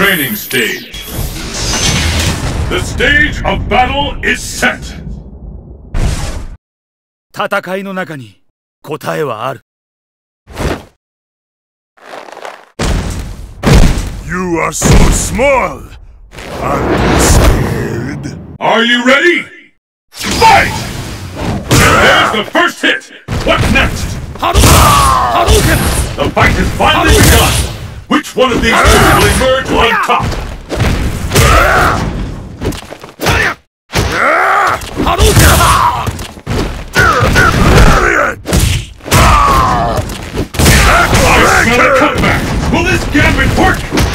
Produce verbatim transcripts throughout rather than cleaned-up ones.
training stage. The stage of battle is set. 戦いの中に答えはある。 You are so small. I'm scared. Are you ready? Fight! There's the first hit. What's next? Hadouken! The fight has finally begun. Which one of these two will emerge on top? Hadouken! I smell a comeback. Will this gambit work?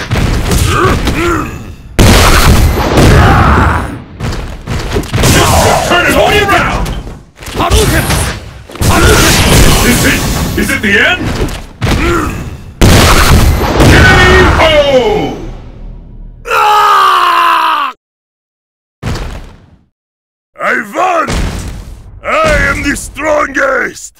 Turn it all around! Hadouken! Hadouken! Is it? Is it the end? K O! I won! I am the strongest!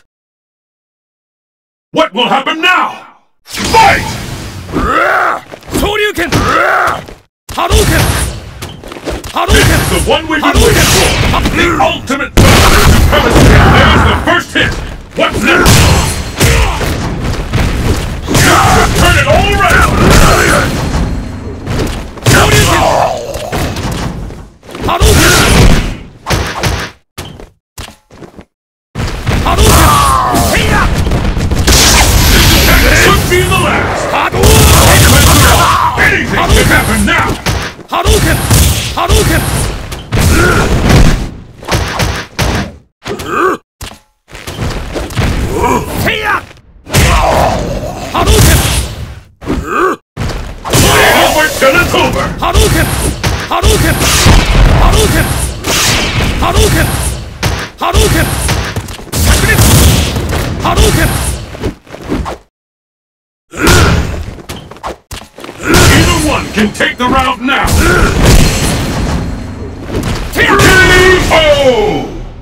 What will happen now? Fight! Shoryuken! Hadouken! This is the one we've been waiting for! The ultimate battle for supremacy! There's the first hit! What's next? Turn it all around! Shoryuken! Hadouken! Hadouken! Heya! That could be the last! Anything can happen now! Hadouken! Hadouken! Heya! Hadouken! Over till it's over! Hadouken! Hadouken! Hadouken! Hadouken! Hadouken! Sakuretsu! Hadouken! Either one can take the round now! K O!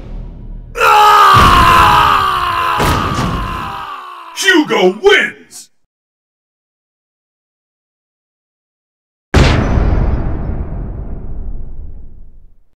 Hugo wins!